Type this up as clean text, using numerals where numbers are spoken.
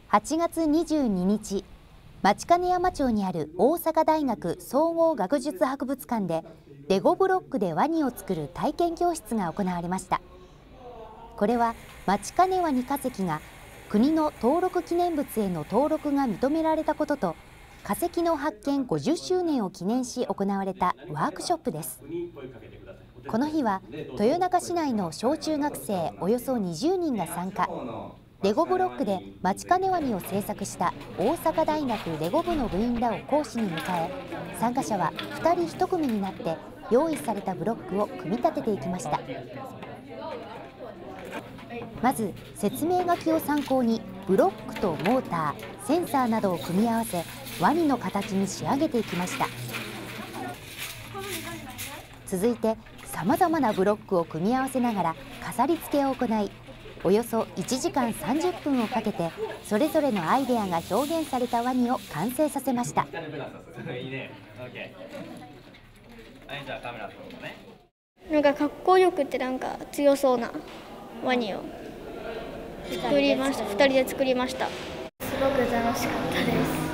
8月22日、町金山町にある大阪大学総合学術博物館でレゴブロックでワニを作る体験教室が行われました。これは町金ワニ化石が国の登録記念物への登録が認められたことと、化石の発見50周年を記念し行われたワークショップです。この日は豊中市内の小中学生およそ20人が参加。レゴブロックで町金ワニを制作した大阪大学レゴ部の部員らを講師に迎え、参加者は2人1組になって用意されたブロックを組み立てていきました。まず説明書きを参考にブロックとモーター、センサーなどを組み合わせ、ワニの形に仕上げていきました。続いてさまざまなブロックを組み合わせながら飾り付けを行い、およそ1時間30分をかけてそれぞれのアイデアが表現されたワニを完成させました。 なんかかっこよくてなんか強そうなワニを作りました。2人で作りました。 すごく楽しかったです。